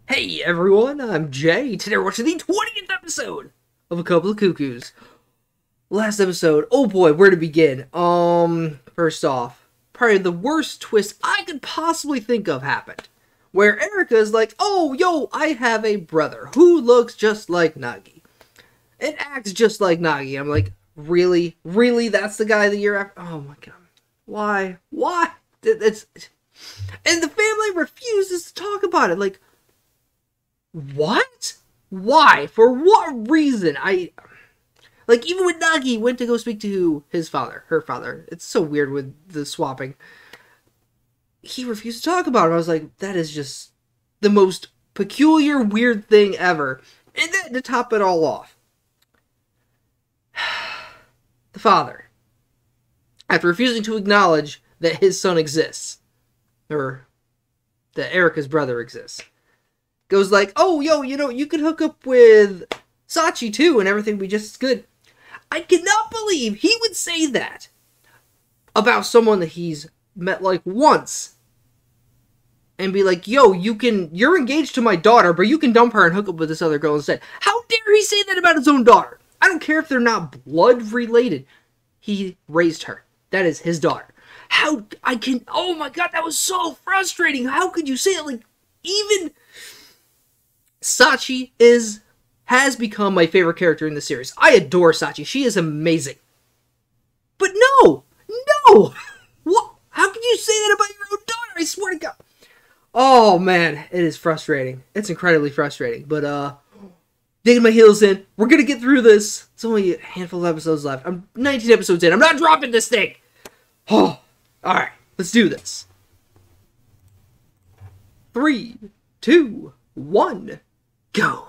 Hey everyone, I'm Jay. Today we're watching the 20th episode of A Couple of Cuckoos. Last episode, oh boy, where to begin? First off, probably the worst twist I could possibly think of happened. Where Erica's like, oh, yo, I have a brother who looks just like Nagi. And acts just like Nagi. I'm like, really? Really? That's the guy that you're after? Oh my god. Why? Why? It's... And the family refuses to talk about it. Like, what? Why? For what reason? Like, even when Nagi went to go speak to his father, her father, it's so weird with the swapping, he refused to talk about it. I was like, that is just the most peculiar, weird thing ever. And then to top it all off, the father, after refusing to acknowledge that his son exists, or that Erica's brother exists, goes like, oh, yo, you know, you could hook up with Sachi too and everything would be just as good. I cannot believe he would say that about someone that he's met like once and be like, yo, you're engaged to my daughter, but you can dump her and hook up with this other girl instead. How dare he say that about his own daughter? I don't care if they're not blood related. He raised her. That is his daughter. Oh my god, that was so frustrating. How could you say it? Like, even Sachi has become my favorite character in the series. I adore Sachi. She is amazing. But no! What? How could you say that about your own daughter? I swear to God. Oh, man. It is frustrating. It's incredibly frustrating. But, digging my heels in. We're gonna get through this. It's only a handful of episodes left. I'm 19 episodes in. I'm not dropping this thing. Oh, alright. Let's do this. 3, 2, 1, go.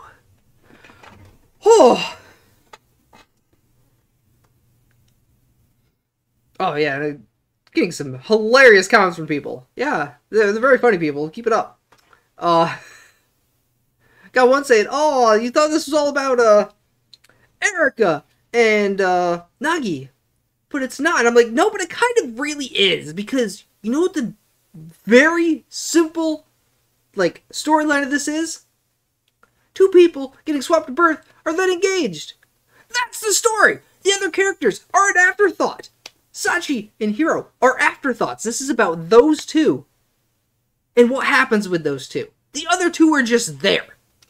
Oh yeah, getting some hilarious comments from people. Yeah, they're very funny people. Keep it up. Got one saying, oh, you thought this was all about Erica and Nagi, but it's not. And I'm like, no, but it kind of really is, because you know what the very simple like storyline of this is? Two people getting swapped at birth are then engaged. That's the story. The other characters are an afterthought. Sachi and Hiro are afterthoughts. This is about those two and what happens with those two. The other two are just there.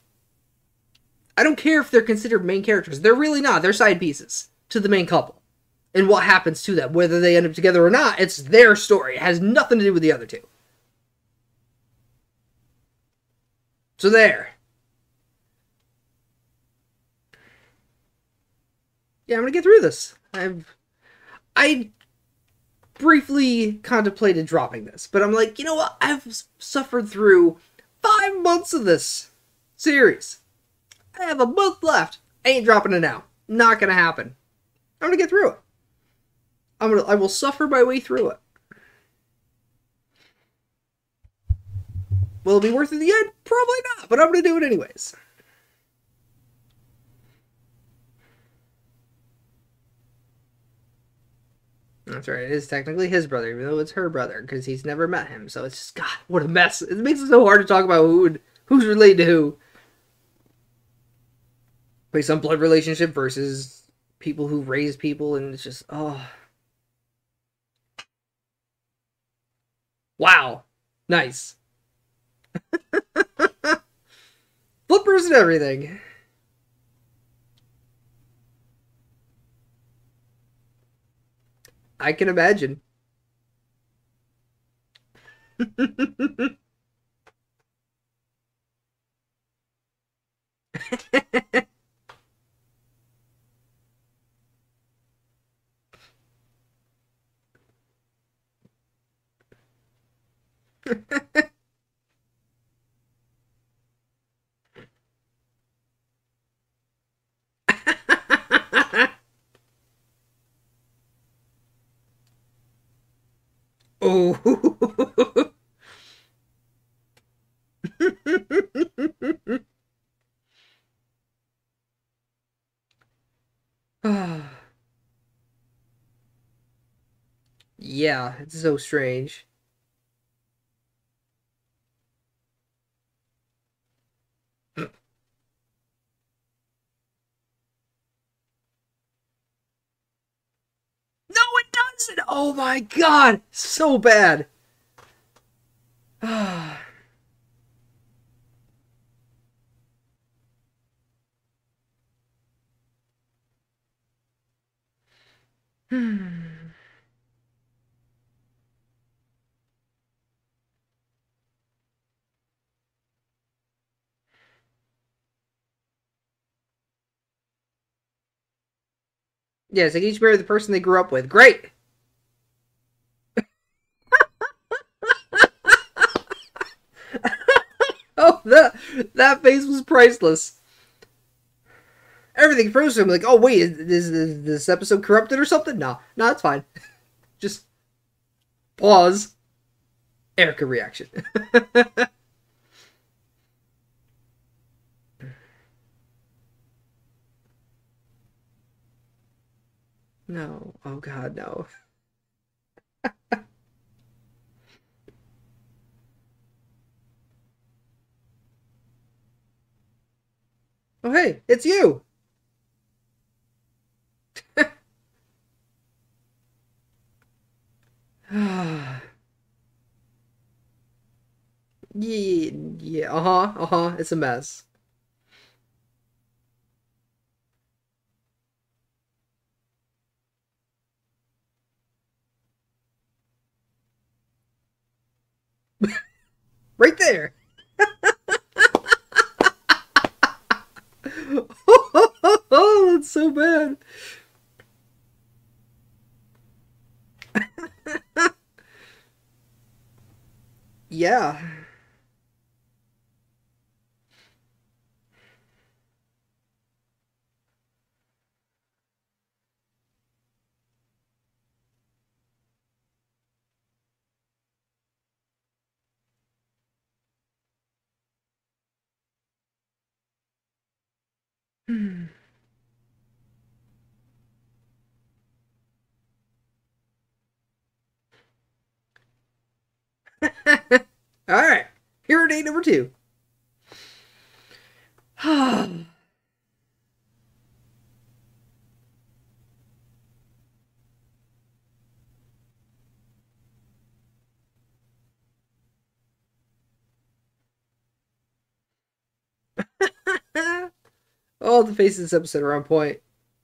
I don't care if they're considered main characters. They're really not. They're side pieces to the main couple. And what happens to them, whether they end up together or not, it's their story. It has nothing to do with the other two. So there. Yeah, I'm gonna get through this. I briefly contemplated dropping this, but I'm like, you know what? I've suffered through 5 months of this series. I have a month left. I ain't dropping it now. Not gonna happen. I'm gonna get through it. I will suffer my way through it. Will it be worth it in the end? Probably not, but I'm gonna do it anyways. That's right, it is technically his brother, even though it's her brother, because he's never met him. So it's just, God, what a mess. It makes it so hard to talk about who's related to who. Based on blood relationship versus people who raise people, and it's just, oh. Wow. Nice. Flippers and everything. I can imagine. Oh. Yeah, it's so strange. acid! Oh my god! So bad! Yes, they each marry the person they grew up with. Great! Oh, that face was priceless. Everything froze to him, like, oh wait, is this episode corrupted or something? No, it's fine. Just pause. Erica reaction. No. Oh god, no. Oh hey, it's you! Yeah, it's a mess. Right there! Oh, that's so bad. Yeah. Alright. Hero day number 2. Oh, the faces in this episode are on point.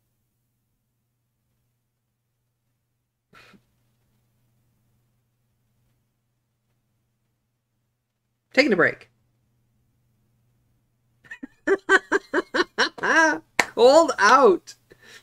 Taking a break. Called out.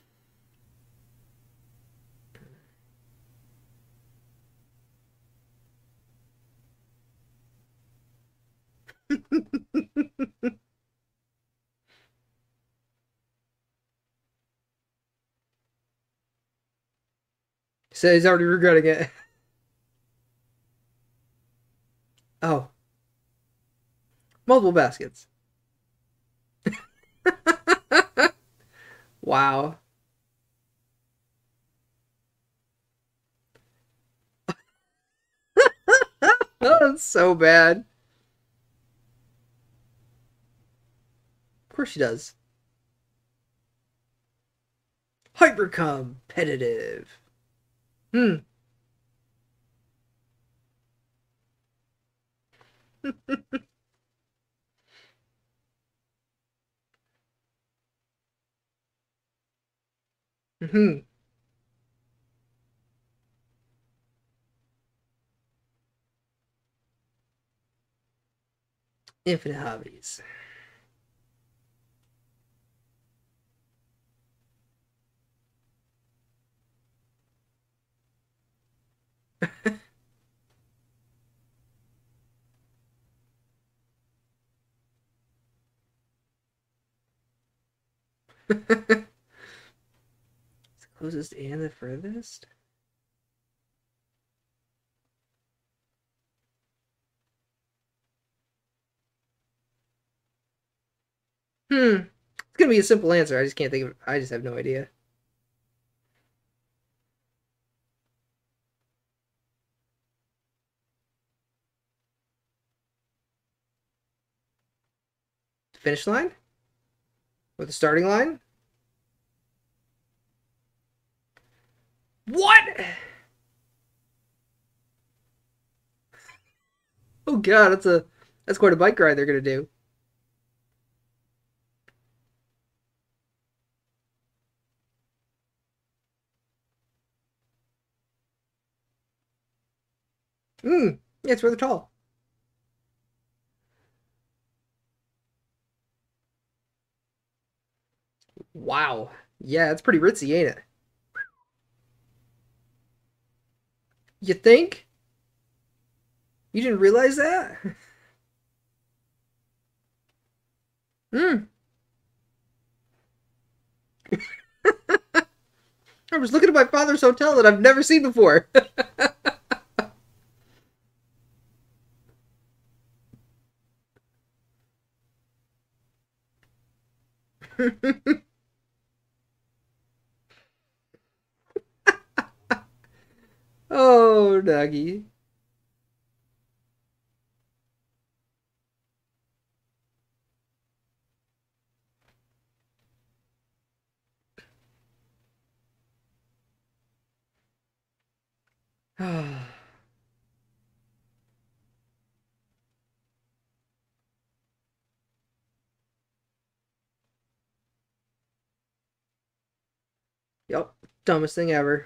So he's already regretting it. Oh. Multiple baskets. Wow. Oh, that's so bad. Of course she does. Hyper competitive. Hmm. Hmm. Infinite hobbies. The closest and the furthest? Hmm. It's gonna be a simple answer. I just can't think of it. I just have no idea. Finish line? Or the starting line? What? Oh god, that's quite a bike ride they're gonna do. Yeah, it's rather tall. Wow. Yeah, it's pretty ritzy, ain't it? You think? You didn't realize that? Hmm. I was looking at my father's hotel that I've never seen before. Oh, doggy. Yup, dumbest thing ever.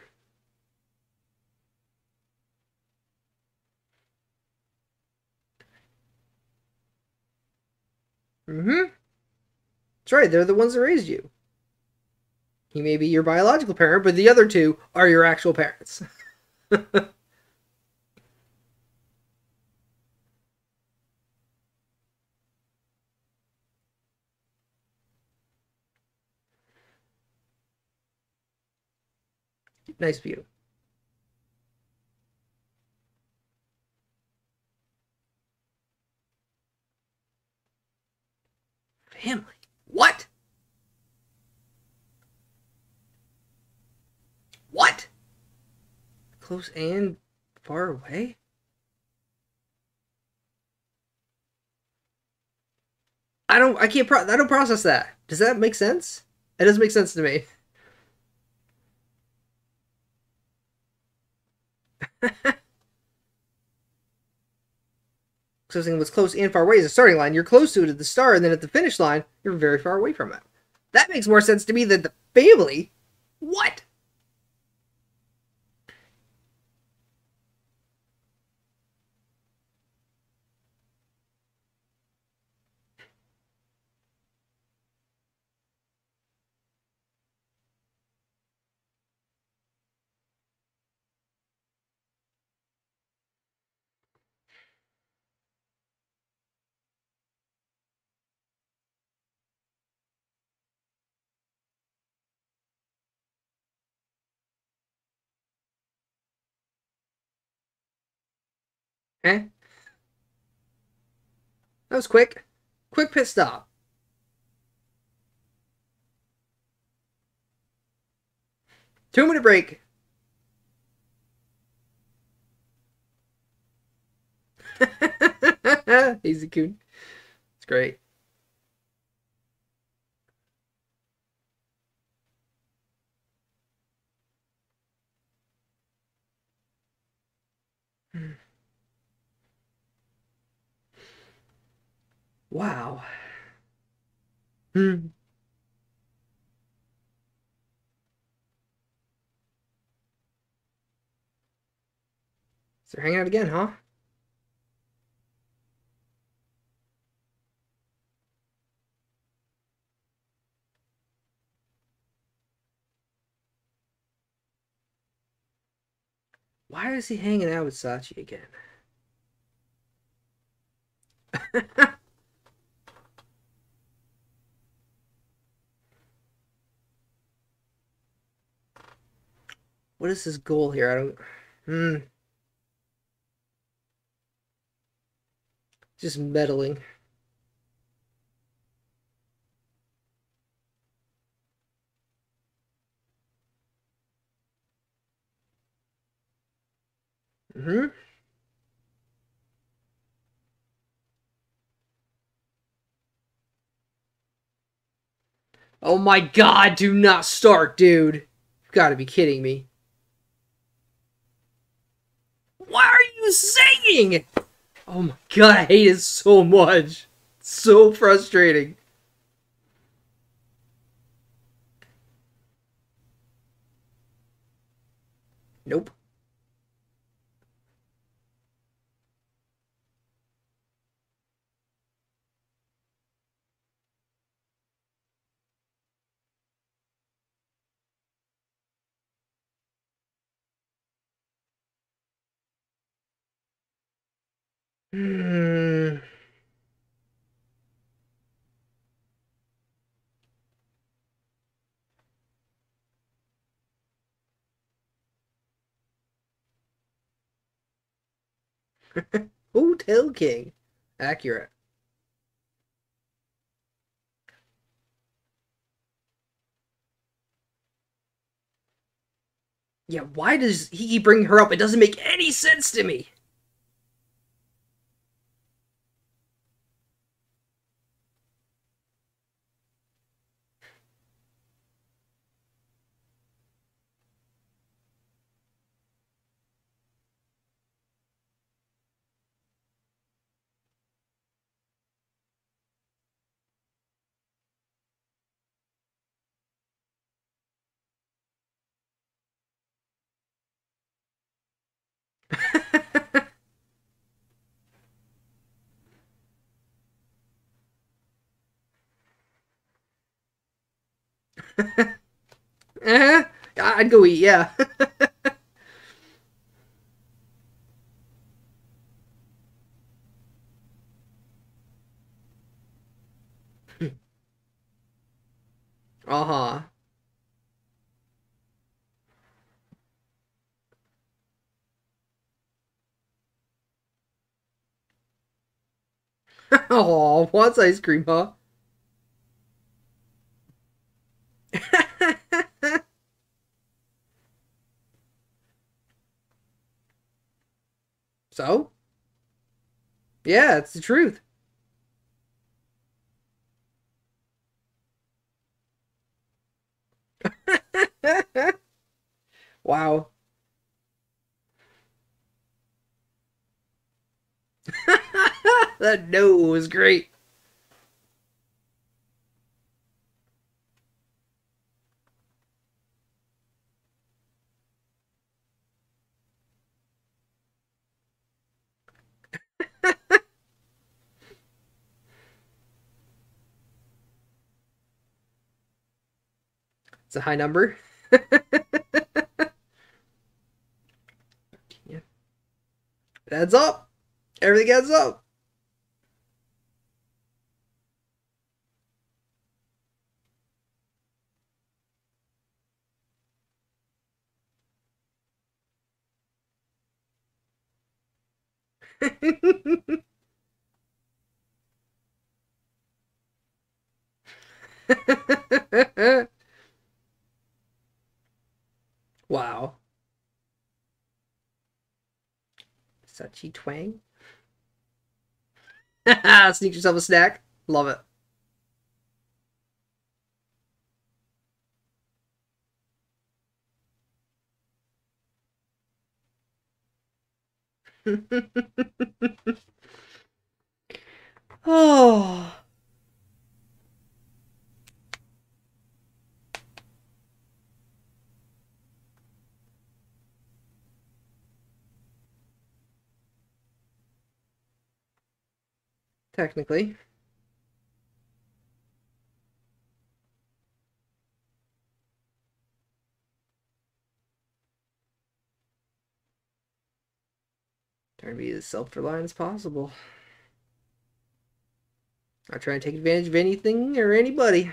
Mm-hmm. That's right, they're the ones that raised you. He may be your biological parent, but the other two are your actual parents. Nice view. Family. What? What? Close and far away? I don't process that. Does that make sense? It doesn't make sense to me. So something was close and far away is a starting line. You're close to it at the start, and then at the finish line, you're very far away from it. That makes more sense to me than the family. What? Eh? That was quick. Quick pit stop. 2 minute break. Easy coon. It's great. Wow. Hmm. So they're hanging out again, huh? Why is he hanging out with Sachi again? What is his goal here? I don't. Just meddling. Hmm. Oh my god, do not start, dude. You've got to be kidding me. What are you saying? Oh my god, I hate it so much. It's so frustrating. Nope. Hmm. Hotel King. Accurate. Yeah, why does he keep bringing her up? It doesn't make any sense to me. I'd go eat, yeah. Uh-huh. Oh, wants ice cream, huh? So? Yeah, it's the truth. Wow. That no was great. It's a high number. Yeah. It adds up. Everything adds up. Wow. Suchy twang. Sneak yourself a snack. Love it. Oh. Technically. Trying to be as self-reliant as possible. Not trying to take advantage of anything or anybody.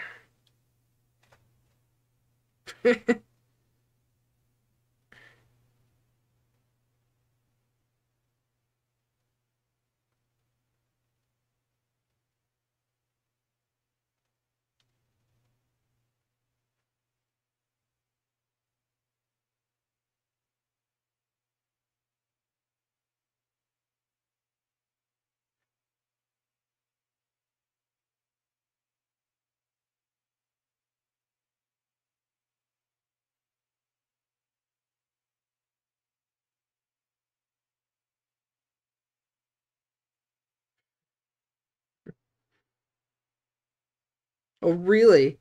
Oh, really?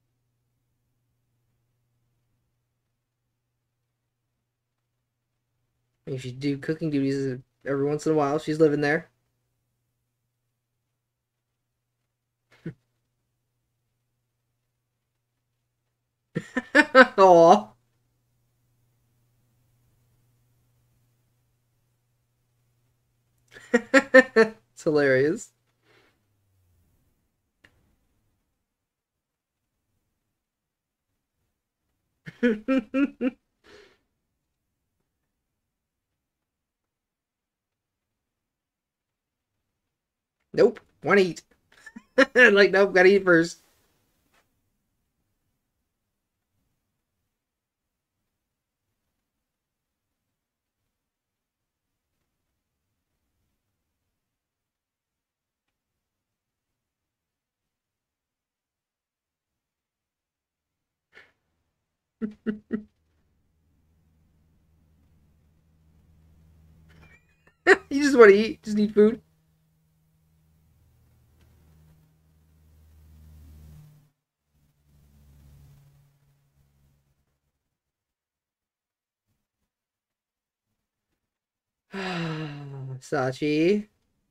If you do cooking duties every once in a while, she's living there. Aw. It's hilarious. Nope. Want to eat. Like, nope, gotta eat first. You just want to eat. Just need food. Sachi.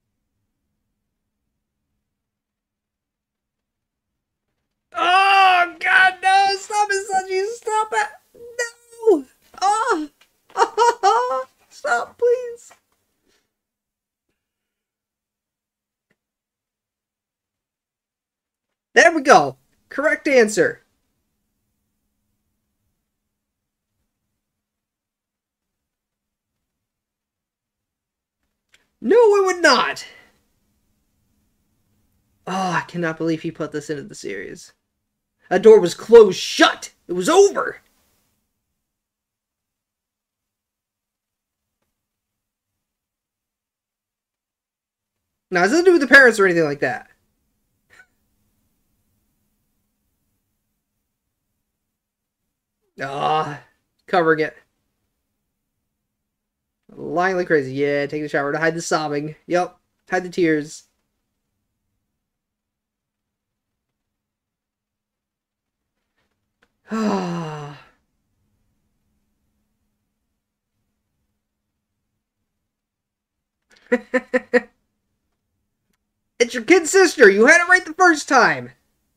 Oh, God, no! Stop it, Sachi! Stop it! No! Oh! Stop, please! There we go! Correct answer. No, it would not! Oh, I cannot believe he put this into the series. That door was closed shut! It was over! Now, it doesn't do with the parents or anything like that. Ah, covering it. Lying like crazy. Yeah, take a shower to hide the sobbing. Yep, hide the tears. Ah. It's your kid sister. You had it right the first time.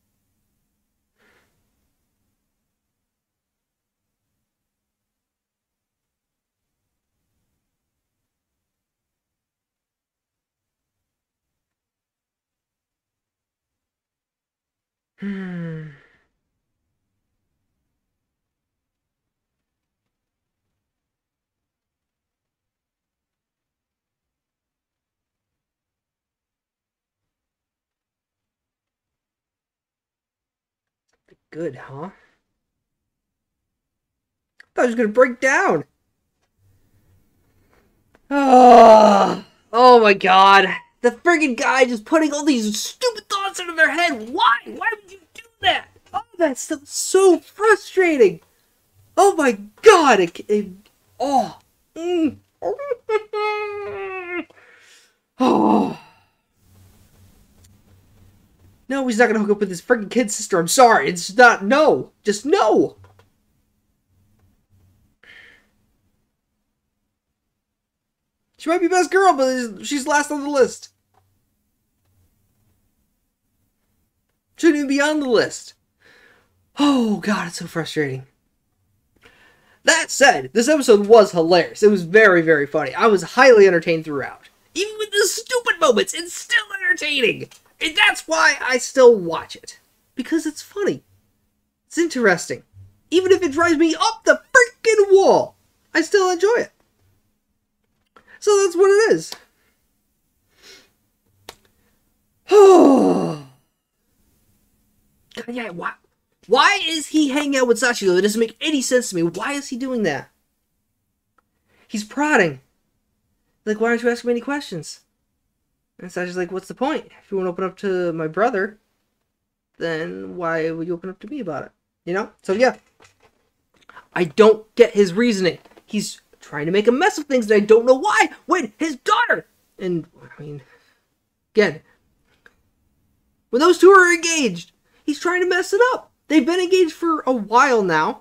Good, huh? I thought I was gonna break down. Oh my god. The friggin' guy just putting all these stupid thoughts into their head. Why? Why would you do that? Oh, that stuff's so frustrating. Oh my god. Oh. Oh. No, he's not gonna hook up with his friggin' kid sister. I'm sorry. It's not. No. Just no. She might be best girl, but she's last on the list. Shouldn't even be on the list. Oh, God, it's so frustrating. That said, this episode was hilarious. It was very, very funny. I was highly entertained throughout. Even with the stupid moments, it's still entertaining. And that's why I still watch it. Because it's funny. It's interesting. Even if it drives me up the freaking wall, I still enjoy it. So that's what it is. Oh. Yeah, why is he hanging out with Sachi? It doesn't make any sense to me. Why is he doing that? He's prodding. Like, why aren't you asking me any questions? And Sachi's like, what's the point? If you want to open up to my brother, then why would you open up to me about it? You know? So, yeah. I don't get his reasoning. He's trying to make a mess of things that I don't know why when his daughter, and I mean, again, when those two are engaged, He's trying to mess it up. They've been engaged for a while now.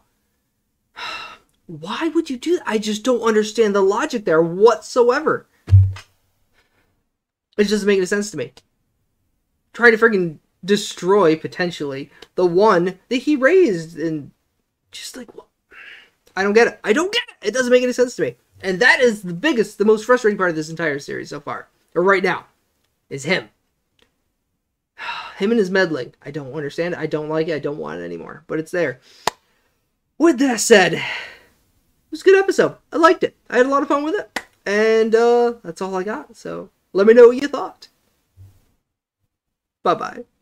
Why would you do that? I just don't understand the logic there whatsoever. It just doesn't make any sense to me. Trying to freaking destroy, potentially, the one that he raised, and just like, what? I don't get it. I don't get it. It doesn't make any sense to me. And that is the most frustrating part of this entire series so far, or right now, is him. Him and his meddling. I don't understand it. I don't like it. I don't want it anymore. But it's there. With that said, it was a good episode. I liked it. I had a lot of fun with it. And that's all I got. So let me know what you thought. Bye-bye.